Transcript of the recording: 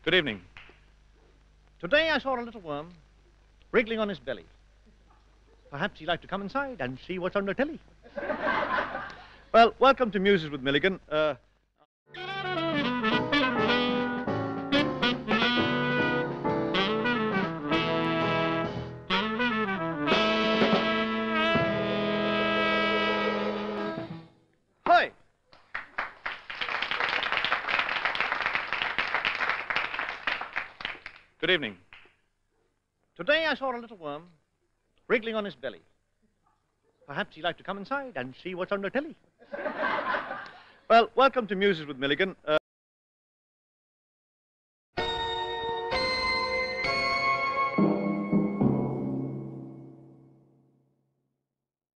Good evening. Today I saw a little worm wriggling on his belly. Perhaps he'd like to come inside and see what's on the telly. Well, welcome to Muses with Milligan. Hi. Good evening. Today I saw a little worm wriggling on his belly. Perhaps he'd like to come inside and see what's on the telly. Well, welcome to Muses with Milligan.